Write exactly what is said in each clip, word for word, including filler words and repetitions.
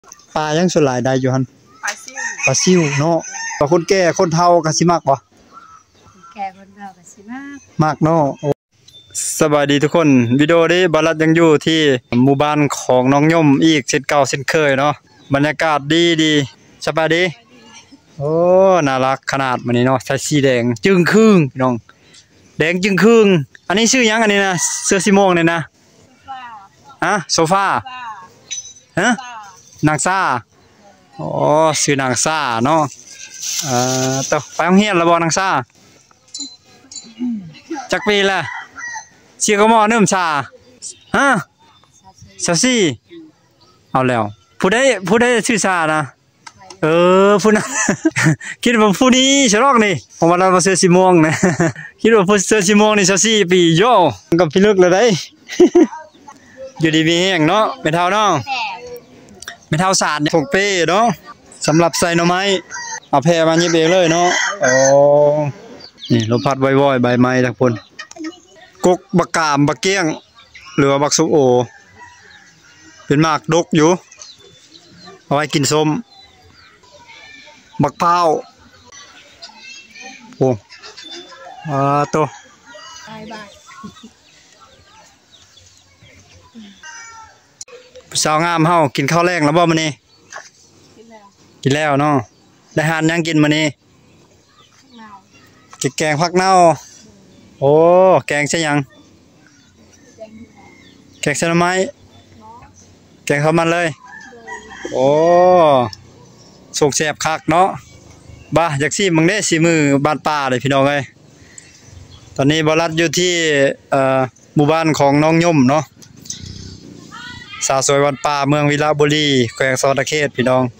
ปลายังส่วนหลายได้อยู่หั่นปลาซิวปลาซิวเนาะปลาคนแก่คนเฒ่าก็สิมักบ่แก่คนเฒ่าก็สิมากมักเนาะสวัสดีทุกคนวิดีโอนี้บารัดยังอยู่ที่หมู่บ้านของน้องย่อมอีกเช่นเก่าเช่นเคยเนาะบรรยากาศดีดีสบายดีโอ้น่ารักขนาดมันนี้เนาะใส่สีแดงจึงครึ่งพี่น้องแดงจึงครึ่งอันนี้ชื่อยังอันนี้นะเสื้อสีม่วงเนี่ยนะฮะโซฟาฮะนางซ่าโอ้ชื่อนางซ่าเนาะเอ่อต่อไปโรงเรียนแล้วบ่นางซ่าจักปีละเชียร์ก็มอเนิ่มชาฮะซาซี่เอาแล้วผู้ใดผู้ใดชื่อชานะเออผู้นั้นคิดว่าผู้นี้ฉลองนี่ผมว่าเราเสื้อสีม่วงนะคิดว่าผู้เสื้อสีม่วงนี่ซาซี่ปีโย่กับพี่ลึกเลยได้อยู่ดีมีแห้งเนาะไม่เท่าเนาะไม่เท่าศาสตร์ถกเป้เนาะสำหรับใส่หน่อไม้เอาแพรมาเย็บเองเลยเนาะโอ้นี่ลมพัดว่อยๆใบไม้ทั้งคนกกบักกามบักเกี้ยงหรือว่าบักสุโอเป็นหมากดกอยู่เอาไว้กินส้มบักเผาโอ้อาโตสาวงามเฮากินข้าวแรงแล้วบ่มื้อนี้กินแล้วกินแล้วเนาะได้หานยังกินมื้อนี้แกงผักเน่าโอ้แกงใช่ยังแกงใส่หน่อไม้แกงข้าวมันเลยโอ้ส่งแซ่บคักเนาะบ้าอยากซิมึงได้สีมือบ้านป่าเลยพี่น้องเอ้ยตอนนี้บรัดอยู่ที่เอ่อหมู่บ้านของน้องย่อมเนาะสาวสวยวันป่าเมืองวิลาบุรีแขวงสอตะเขตพี่น้อง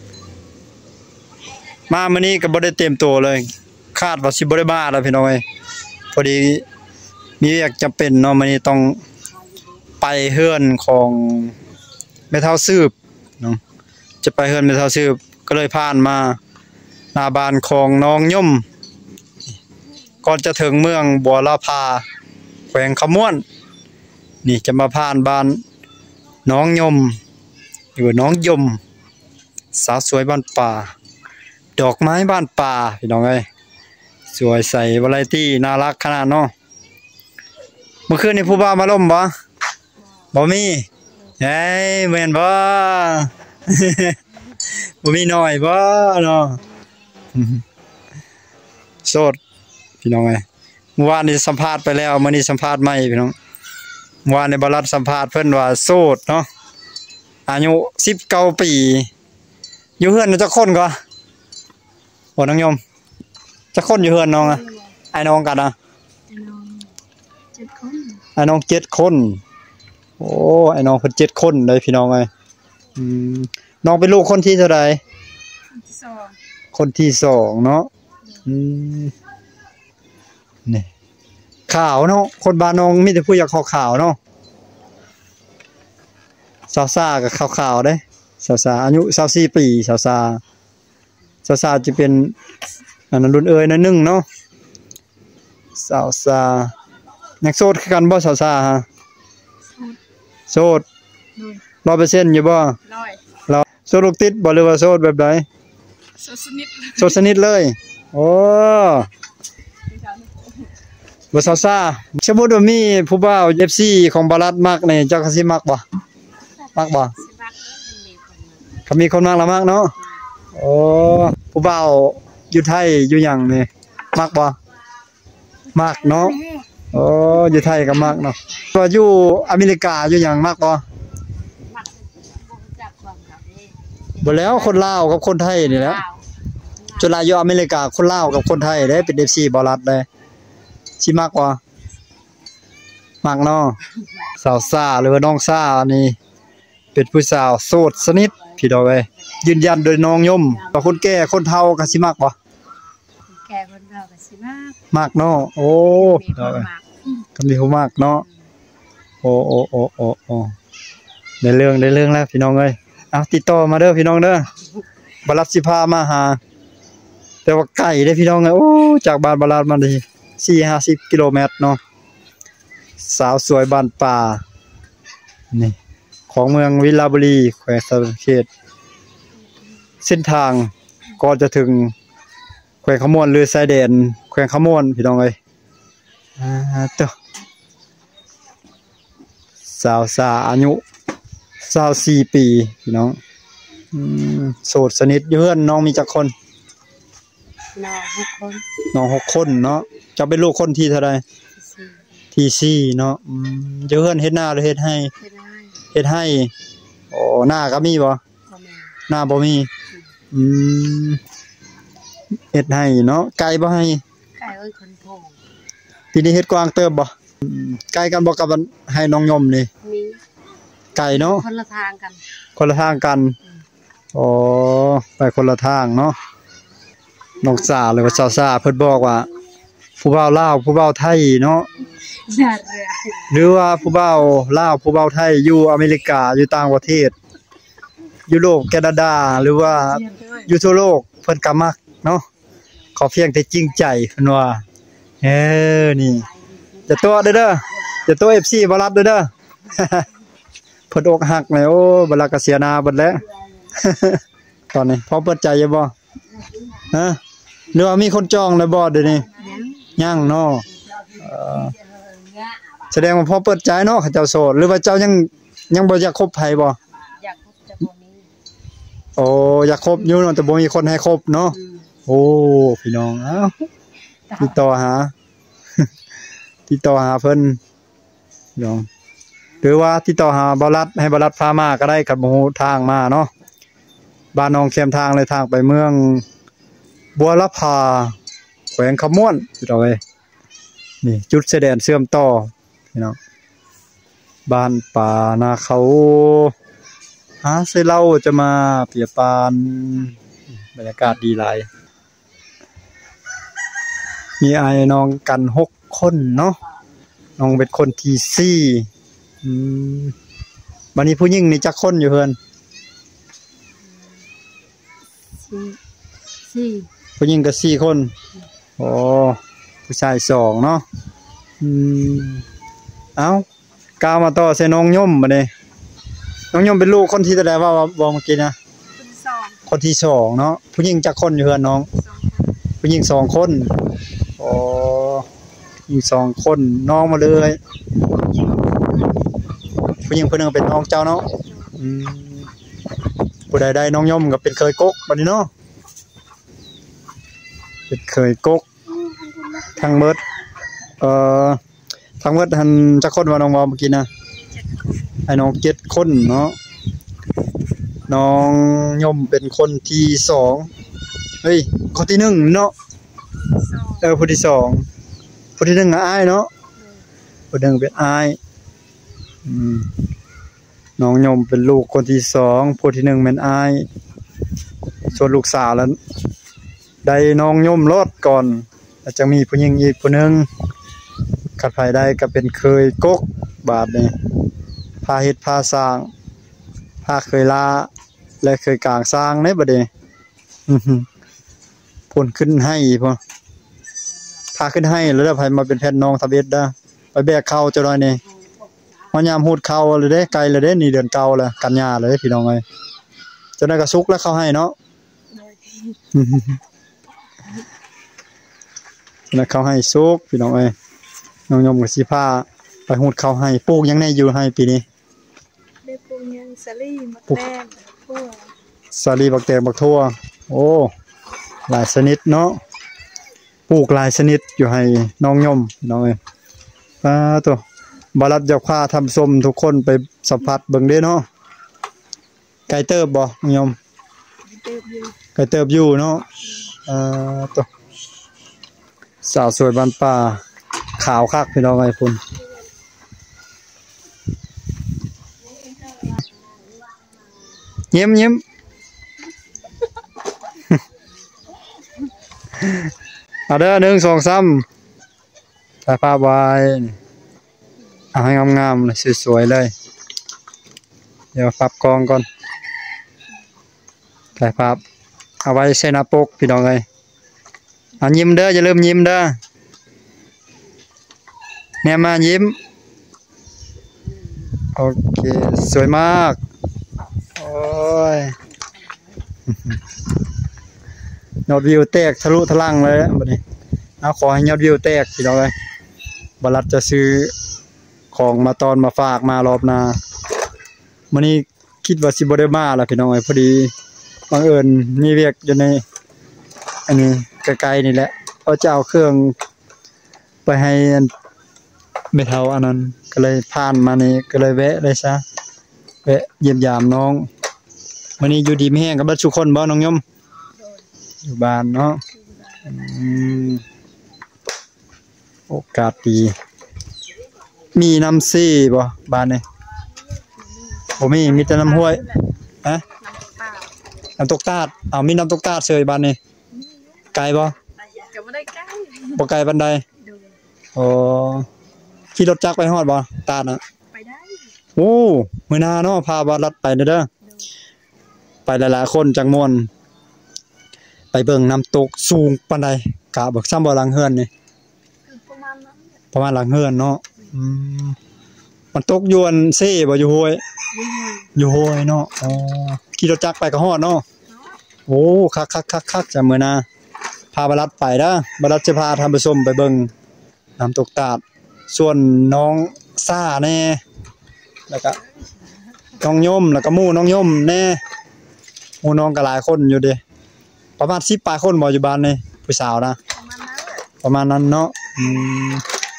มามื้อนี้ก็บ่ได้เต็มตัวเลยคาดว่าสิบ่ได้มาแล้วพี่น้องเอ้ยพอดีมีอยากจะเป็นเนาะมื้อนี้ต้องไปเฮือนของแม่เฒ่าซืบเนาะจะไปเฮือนแม่เฒ่าซืบก็เลยผ่านมาหน้าบ้านของน้องย่อมก่อนจะถึงเมืองบัวลาภาแขวงขม่วนนี่จะมาผ่านบ้านน้องย่อมอยู่น้องย่อมสาวสวยบ้านป่าดอกไม้บ้านป่าพี่น้องเอ้ยสวยใสวาไรตี้น่ารักขนาดเนาะเมื่อคืนนี้ผู้บ่าวมาล่มบ่บ่มีเฮ้ยแม่นบ่บ่มีน้อยบ่เนาะโสดพี่น้องเอ้ยเมื่อวานนี้สัมภาษณ์ไปแล้วมื้อนี้สัมภาษณ์ใหม่พี่น้องเมื่อวานในบรัดสัมภาษณ์เพิ่นว่าโสดเนาะอายุสิบเก้าปีอยู่เฮือนจักคนก็โอ้น้องยมจักคนอยู่เฮือนน้องอ่ะไอ้น้องกันอ่ะเจ็ดคนไอ้น้องเจ็ดคนโอ้ไอ้น้องเพิ่นเจ็ดคนเลยพี่น้องเอ้ยอืมน้องเป็นลูกคนที่เท่าใดที่สองคนที่สองเนาะอืมนี่ขาวเนาะคนบ้านน้องมีแต่ผู้อยากขาวๆเนาะสาวซ่ากับขาวๆเด้สาวซ่าอายุยี่สิบสี่ปีสาวซ่าสาวซ่าจะเป็นอันนั้นรุ่นเอ๋ยนั่นนึงเนาะสาวซ่านักโสดคือกันบ่สาวซ่าฮะโสด ร้อยเปอร์เซ็นต์ อยู่บ่ร้อยเราโสดลูกติดบ่หรือว่าโสดแบบใดโสดสนิทโสดสนิทเลยโอ้บ่สาวซ่าสมมุติว่ามีผู้บ่าว เอฟ ซี ของบารัดมักนี่เจ้าก็สิมักบ่มักบ่เขามีคนมักละมักเนาะโอ้ผู้บ่าวอยู่ไทยอยู่หยังนี่มักบ่มักเนาะโอ้อยู่ไทยก็มักเนาะว่าอยู่อเมริกาอยู่หยังมักบ่บ่แล้วคนลาวกับคนไทยนี่แหละจนลาอยู่อเมริกาคนลาวกับคนไทยได้เป็น เอฟ ซี บารัดได้สิมักบ่มักเนาะสาวซ่าหรือว่าน้องซ่านี่เป็นผู้สาวโสดสนิทพี่น้องเอ้ยยืนยันโดยน้องย่อมว่าคนแก่คนเฒ่าก็สิมักบ่แก่คนเฒ่าก็สิมักมักเนาะโอ้ก็มีผู้มักเนาะโอ้โอ้โอ้โอ้โอ้ได้เรื่องได้เรื่องแล้วพี่น้องเอ้ยเอาติดต่อมาเด้อพี่น้องเด้อบารัดสิพามาหาแต่ว่าไกลเด้อพี่น้องเอ้ยโอ้จากบ้านบารัดมาดิสี่ห้าสิบกิโลเมตรเนาะสาวสวยบ้านป่านี่ของเมืองวิลาบุรีแขวงสะเขตเส้นทางก่อนจะถึงแขวงขมวนหรือชายแดนแขวงขมวนพี่น้องเอ้ยอ่าเต้อสาวสาอายุสาวสี่ปีพี่น้องอืมโสดสนิทอยู่เฮือนน้องมีจักคนน้องหกคนน้องหกคนเนาะจะเป็นลูกคนที่เท่าใดสี่ที่สี่เนาะอืมอยู่เฮือนเฮ็ดนาหรือเฮ็ดให้เป็นได้เฮ็ดให้โอ้หน้าก็มีบ่พ่อแม่หน้าบ่มีอืมเฮ็ดให้เนาะไกลบ่ให้ไก่เอ้ยคนโผงปีนี้เฮ็ดกวางเติบบ่อืมไกลกันบ่กับอันให้น้องยมนี่มีไกลเนาะคนละทางกันคนละทางกันอ๋อไปคนละทางเนาะน้องสาหรือว่าสาวสาเพิ่นบอกว่า ผู้บ่าวลาวผู้บ่าวไทยเนาะอย่าเรือหรือว่าผู้บ่าวลาวผู้บ่าวไทยอยู่อเมริกาอยู่ต่างประเทศยุโรปแคนาดาหรือว่าอยู่ทั่วโลกเพิ่นก็มักเนาะขอเพียงแต่จริงใจเพิ่นว่าเออนี่จะตัวเด้อเด้อจะตัว เอฟ ซี บ่รับเด้อเด้อ เพิ่นอกหักแล้โอ้บัดละก็เสียหน้าเบิดแล้ว ตอนนี้พอเปิดใจอยู่บ่ฮะหรือว่ามีคนจองแล้วบ่เดี๋ยวนี้ยังยังเนาะเอ่อแสดงว่าพอเปิดใจเนาะเขาเจ้าโสดหรือว่าเจ้ายังยังบ่อยากคบไผบ่อยากพบจะบ่มีโอ้อยากคบอยู่เนาะแต่บ่มีคนให้คบเนาะอืมโอ้พี่น้องเอ้าติดต่อหา ติดต่อหาเพิ่นพี่น้องหรือว่าติดต่อหาบ่รัดให้บ่รัดพามาก็ได้กับบ่ฮู้ทางมาเนาะบ้านน้องเข้มทางเลยทางไปเมืองบัวละพาแขวงขมวนพี่น้องเอ้ยนี่จุดชายแดนเชื่อมต่อพี่น้องบ้านป่านาเขาหาซื้อเหล้าจะมาเปียปานบรรยากาศดีหลายมีไอ้น้องกันหกคนเนาะน้องเป็นคนที่สี่อืมบัดนี้ผู้หญิงนี่จักคนอยู่เพิ่นสี่สี่ผู้หญิงก็สี่คนอ๋อผู้ชายสองเนาะอืมเอ้ากาวมาต่อใส่น้องย่อมบัดนี้น้องย่อมเป็นลูกคนที่เท่าใดว่าว่าบอกเมื่อกี้นะคนสองคนที่สองเนาะผู้หญิงจักคนอยู่เฮือนน้องสองคนผู้หญิงสองคนอ๋อผู้หญิงสองคนน้องมาเลยผู้หญิงเพิ่นนึงเป็นน้องเจ้าเนาะอืมผู้ใดได้น้องย่อมก็เป็นเคยกกบัดนี้เนาะเป็นเคยกกทั้งหมดเอ่อทั้งหมดหันจักคนว่าน้องว่าเมื่อกี้นะไอ้น้องเจ็ดคนเนาะน้องย่อมเป็นคนที่สองเฮ้ยคนที่หนึ่งเนาะสองเออผู้ที่สองผู้ที่หนึ่งก็อ้ายเนาะผู้หนึ่งเป็นอ้ายอืมน้องยมเป็นลูกคนที่สองผู้ที่หนึ่งเป็นอ้ายส่วนลูกสาวแล้วได้น้องยมรอดก่อนแล้วจะมีผู้หญิงอีกผู้หนึงขัดไผได้ก็เป็นเคยกกบาดนี่พาเฮ็ดพาสร้างพาเคยลาและเคยกลางสร้างในบัดนี้อื้อหือผลขึ้นให้พอพาขึ้นให้แล้วได้ไผมาเป็นแพทย์น้องทะเบ็ดเด้อไปแบกเข้าเจ้าน้อยนี่มายามหูดเข้าเลยเด้ไกลเลยเด้นี่เดือนเก่าแล้วกันยาเลยพี่น้องเอ้ยเจ้าน้อยก็สุกแล้วเข้าให้เนาะแล้วเข้าให้สุกพี่น้องเอ้ยน้องยมก็สิพาไปหูดเข้าให้ปลูกหยังแน่อยู่ให้ปีนี้ได้ปรุงยังสลีมะแตงทั่วสาลีบักแตงบักทั่วโอ้หลายชนิดเนาะปลูกหลายชนิดอยู่ให้น้องยมพี่น้องเอ้ยอ่าตัวบรัดจะพาทำส้มทุกคนไปสัมผัสเบิ่งเด้เนาะไก่เติบบ่น้องยมเติบอยู่ไก่เติบอยู่เนาะอ่าตัวสาวสวยบ้านป่าขาวคักพี่น้องไอ้พุ่นยิ้มยิ้ม เอาเด้อหนึ่งสองสามถ่ายภาพไว้เอาให้งามๆเลยสวยๆเลยเดี๋ยวปรับกล้องก่อนถ่ายภาพเอาไว้ใส่หน้าปกพี่น้องเลยเอายิ้มเด้ออย่าลืมยิ้มเด้อแนมมายิ้มโอเคสวยมากโอ้ยยอดวิวแตกทะลุทะลังเลยบัดนี้เอาขอให้ยอดวิวแตกพี่น้องเอ้ยบ่รัดจะซื้อของมาตอนมาฝากมารอบหน้ามื้อนี้คิดว่าสิบ่ได้มาล่ะพี่น้องเอ้ยพอดีบังเอิญมีเวียกอยู่ในอันนี้ใกล้ๆนี่แหละเอาจะเอาเครื่องไปให้เมทัลอันนั้นก็เลยผ่านมานี่ก็เลยแวะเลยซะแวะเยี่ยมยามน้องมื้อนี้อยู่ดีมีแฮงกับทุกคนบ่น้องยมอยู่บ้านเนาะอืมโอกาสดีมีน้ำซี่บ่บ้านนี่บ่มีมีแต่น้ำห้วยฮะน้ำตกตาดอ้าวมีน้ำตกตาดเสยบ้านนี่ไกลบ่ก็บ่ได้ใกล้บ่ไกลปานใดอ๋อขี่รถจักรไปฮอดบ่ตาดน่ะไปได้โอ้มื้อหน้าเนาะพาบ่รัดไปเด้อไปหลายๆคนจังม่วนไปเบิ่งน้ำตกสูงปานใดกะเบิกซ้ำบ่หลังเฮือนนี่ประมาณนั้นประมาณหลังเฮือนเนาะอืมมันตกยวนเซ่บ่อยู่ห้วยอยู่ห้วยเนาะอ๋อขี่รถจักรไปก็ฮอดเนาะโอ้คักๆๆๆจ้ะมื้อหน้าพาบ่รัดไปเด้อบ่รัดจะพาท่านผู้ชมไปเบิ่งน้ำตกตาดส่วนน้องซ่าแน่แล้วก็น้องยมแล้วก็หมู่น้องยมแน่หมู่น้องก็หลายคนอยู่เด้ประมาณสิบปลายคนบ่อยู่บ้านนี่ผู้สาวนะประมาณนั้นเนาะอืม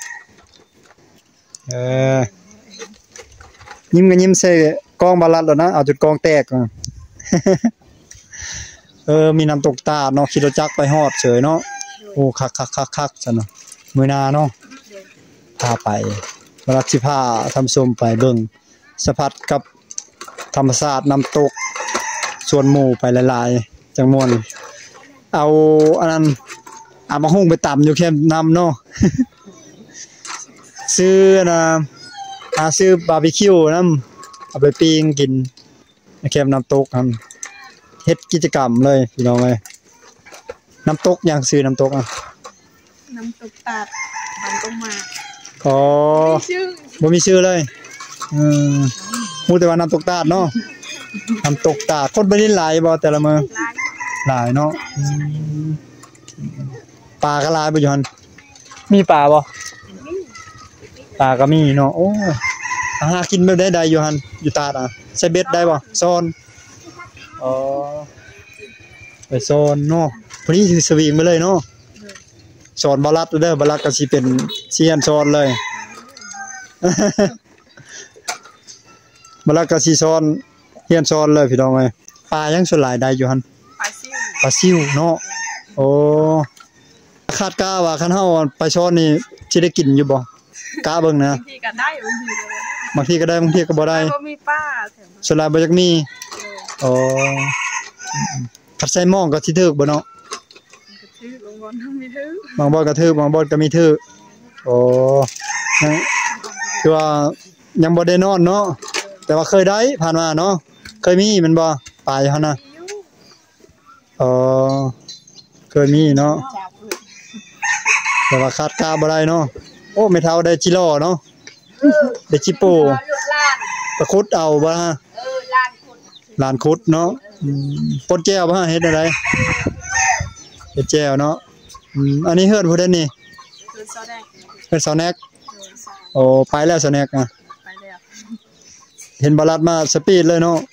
เออยิ้มก็ยิ้มใส่กองบาลัดแล้วนะเอาจุดกองแตกอ่ะ เออมีน้ำตกตาดเนาะขี่รถจักรไปฮอดเฉยเนาะโอ้คักๆๆๆซั่นเนาะมื้อหน้าเนาะพาไปบรักสิพาทำส้มไปเบิ่งสะพัดกับธรรมชาติน้ำตกส่วนหมู่ไปหลายๆจังม่วนเอาอันนั้นเอามาหุ้งไปตำอยู่แค่น้ำเนาะ ซื้อนะหาซื้อบาร์บีคิวน้ำเอาไปปิ้งกินแค่น้ำตกครับเฮ็ดกิจกรรมเลยพี่น้องเอ้ยน้ำตกอย่างซื้อน้ำตกอ่ะน้ำตกตาดบ้านตงมาอ๋อบ่มีชื่อเลยอืมฮู้แต่ว่าน้ำตกตาดเนาะน้ำตกตาดคนไปนี่หลายบ่แต่ละมื้อหลายเนาะปลาก็หลายบ่อยู่หั่นมีปลาบ่ปลาก็มีเนาะโอ้หากินแบบได้ๆอยู่หั่นอยู่ตาดอ่ะใช้เบ็ดได้บ่ซ่อนอ๋อไปซ่อนเนาะพอดีถือสวิงไปเลยเนาะสอนบาลัดเด้อบาลัดก็สิเป็นเซียนสอนเลยบาลัดก็สิสอนเฮียนสอนเลยพี่น้องเอ้ยปลายังส่วนหลายได้อยู่หั่นปลาซิวปลาซิวเนาะโอ้คาดกะว่าคันเฮาไปสอนนี่สิได้กินอยู่บ่กะเบิ่งนะบางทีก็ได้บางทีก็ได้บางทีก็บ่ได้บ่มีปลาส่วนหลายบ่จักมีอ๋อคัดใส่หม้องก็สิถึกบ่เนาะบางบ่อนมีถือบางบ่อนก็ถือบางบ่อนก็มีถือโอ้คือว่ายังบ่ได้นอนเนาะแต่ว่าเคยได้ผ่านมาเนาะเคยมีแม่นบ่ปลาอยู่หั่นน่ะอ๋อเคยมีเนาะแต่ว่าคาดกะบ่ได้เนาะโอ้ไม่เท่าได้จิโลเนาะได้จิโปตะคุดเอาบ่ฮะเออลานคุดลานคุดเนาะอืมปนแก้วบ่ฮะเฮ็ดอะไรเฮ็ดแจ่วเนาะอืมอันนี้เฮือนผู้ใดนี่เฮือนซอแดกเฮือนซอแนกโอ้ไปแล้วซอแนกอ่ะไปแล้วเห็นบาลัดมาสปีดเลยเนาะ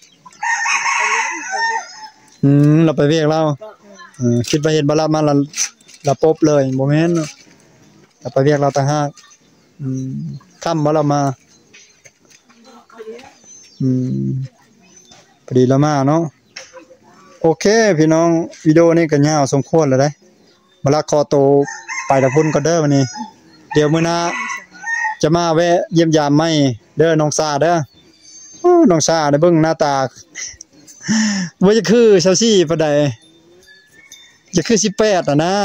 อืมเราไปเวียกเราเออคิดว่าเห็นบาลัดมาละละปบเลยบ่แม่นเราไปเวียกเราต่างหากอืมค่ำบ่เรามาอืมพอดีเรามาเนาะโอเคพี่น้องวิดีโอนี้ก็ยาวสมควรแล้วเด้บาลัดขอโตไปตะพุ่นก็เด้อวันนี้เดี๋ยวมื้อหน้าจะมาแวะเยี่ยมยามใหม่เด้อน้องซาเด้อโอ้น้องซาได้เบิ่งหน้าตาบ่จะคือเซาซี่ปานใดจะคือสิบแปดอ่ะนะ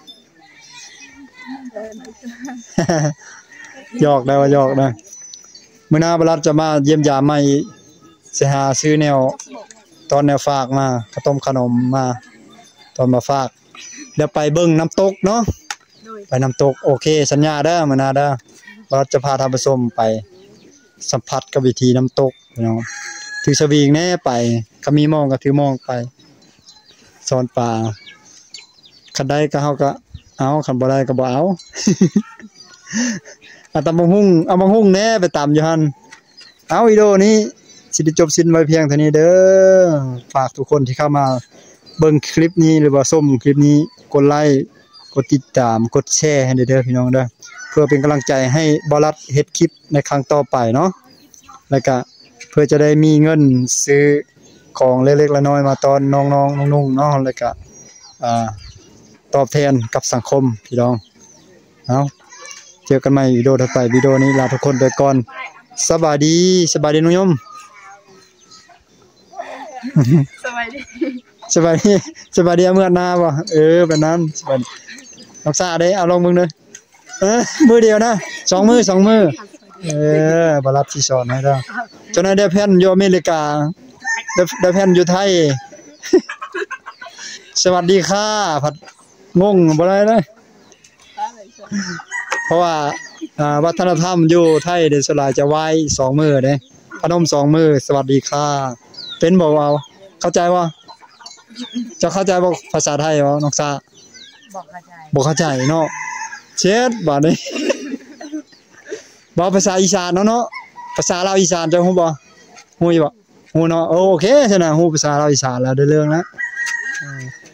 หยอกได้ว่าหยอกได้มื้อหน้าบาลัดจะมาเยี่ยมยามใหม่สิหาซื้อแนวตอนแนวฝากมาข้าวต้มขนมมาตอนมาฝากเดี๋ยวไปเบิ่งน้ำตกเนาะไปน้ำตกโอเคสัญญาเด้อมื้อหน้าเด้อบาลัดจะพาท่านผู้ชมไปสัมผัสกับวิธีน้ำตกพี่น้องถือสวิงแน่ไปก็มีมองก็ถือมองไปสอนป่าคันได้ก็เฮาก็เอาคันบ่ได้ก็บ่เอา เอาตำบักหุ่งเอาบักหุ่งแหน่ไปตำอยู่หั่นเอาวิดีโอนี้สิได้จบสิ้นไว้เพียงเท่านี้เด้อฝากทุกคนที่เข้ามาเบิ่งคลิปนี้หรือว่าชมคลิปนี้กดไลค์กดติดตามกดแชร์ให้เด้อพี่น้องเด้อเพื่อเป็นกำลังใจให้บ่รัดเฮ็ดคลิปในครั้งต่อไปเนาะแล้วก็เพื่อจะได้มีเงินซื้อของเล็กๆน้อยๆมาตอนน้องๆนุ่งๆเนาะแล้วก็อ่าตอบแทนกับสังคมพี่น้องเอาเจอกันใหม่วิดีโอถัดไปวิดีโอนี้ลาทุกคนไปก่อนสบายดีสบายดีนุ่มสวัสดีสบายดีสบายดีเมื่อหน้าบ่เออแบบนั้นสบายน้องซาเด้เอาลงมึงเด้อเออมือเดียวนะสองมือสองมือเออบรัดสิสอนให้เด้อจนได้แผ่นอยู่อเมริกาได้ได้แผ่นอยู่ไทย สวัสดีค่ะผัดงงบ่ได้เลยเพราะว่าอ่าวัฒนธรรมอยู่ไทยเด้สลายจะไหว้สองมือเด้พนมสองมือสวัสดีค่ะเป็นบ่เอาเข้าใจบ่เจ้าเข้าใจบ่ภาษาไทยบ่น้องซาบ่เข้าใจบ่เข้าใจเนาะเช็ดบาดนี้ บ่ภาษาอีสานเนาะเนาะภาษาลาวอีสานเจ้าฮู้บ่ฮู้อยู่บ่ฮู้เนาะโอเคซั่นน่ะฮู้ภาษาลาวอีสานแล้วได้เรื่องแล้ว